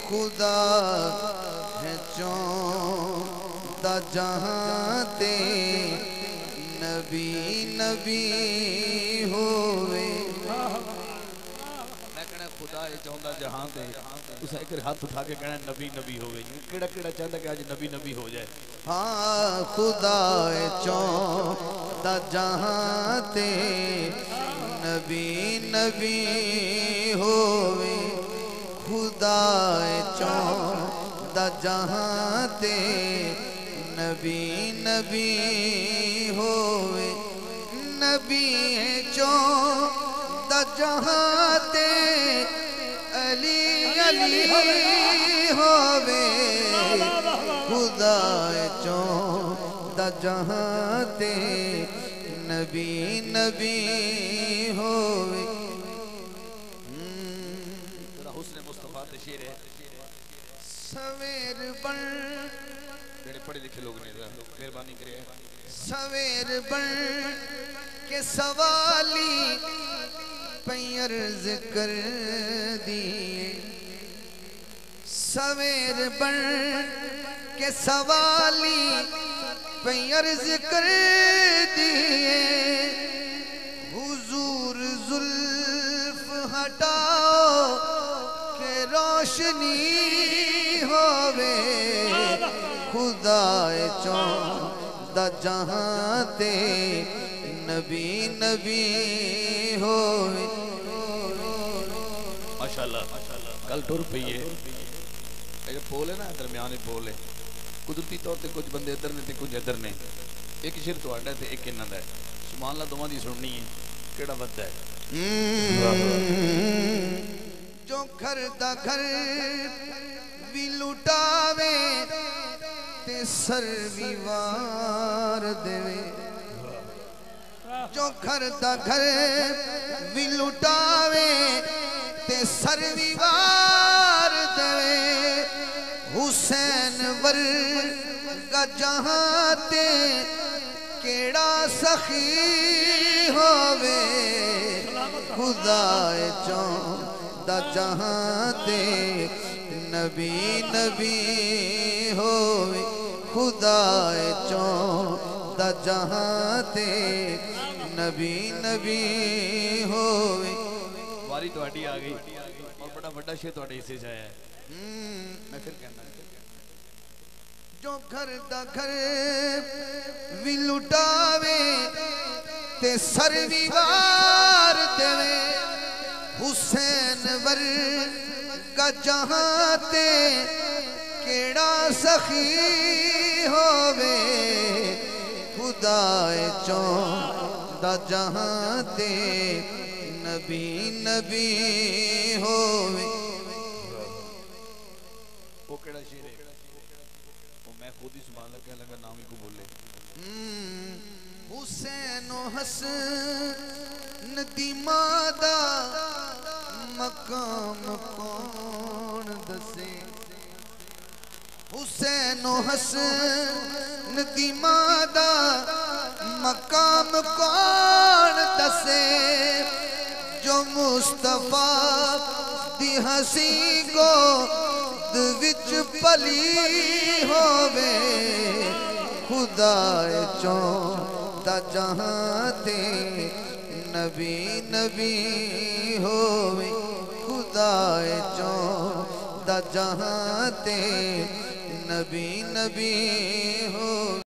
خدا ہے چوندا جہاں تے نبی نبی ہوئے میں کہنا خدا ہے چوندا جہاں تے اس ایک ہاتھ اٹھا کے کہنا نبی نبی ہوئے کیڑا کیڑا چاہتا کہ آج نبی نبی ہو جائے ہاں خدا ہے چوندا جہاں تے نبی نبی ہوئے خدا ہے چوندا جہاں تے نبی نبی ہوئے نبی ہے چوندا جہاں تے علی علی ہوئے خدا ہے چوندا جہاں تے نبی نبی ہوئے حسن مصطفیٰ تے شیر ہے سویر بن جڑے پڑھے لکھے لوگ نے مہربانی کرے سویر بن کے سوالی پیر ذکر دیے سویر بن کے سوالی پیر ذکر دیے حضور زلف ہٹاؤ کہ روشنی ہوئے خدا چوندا جہاں تے نبی نبی ہوئے ماشاءاللہ کل ٹور پئی ہے ایک پول ہے نا درمیانے پول ہے قدرتی طور تے کچھ بندے ادھر نے تے کچھ ادھر نے ایک شیر تہاڈا تے ایک انہاں دا ہے سبحان اللہ دوواں دی سننی ہے کیڑا ودا ہے جو گھر دا گھر بھی لٹاوے تے سر بھی وار دے جو گھر دا گھر بھی لٹاوے تے سر بھی وار دے حسین ورگا جہاں تے کیڑا سخی ہوئے خدا چوندا جہاں تے نبی نبی ہوئے خدا چوندا جہاں تے نبی نبی ہوئے واری تہاڈی آ گئی اور بڑا بڑا شیر تہاڈے حصے آیا ہے میں پھر کہنا جو گھر دا گھر بھی لٹاوے تے سر بھی وار دے حسین ورگا جہاں تے کیڑا سخی ہوئے خدا چوندا جہاں تے نبی نبی ہوئے وہ کیڑا شیر ہے وہ میں خود ہی سبحان اللہ کہنے لگا نام ہی کو بولے حسین و حسن دی مادہ مقام کون دسے حسین و حسن دی مادہ مقام کون دسے جو مصطفیٰ دی ہنسی کو وچ پلی ہوئے خدا چوندا جہاں تے نبی نبی ہوئے خدا چوندا جہاں تے نبی نبی ہوئے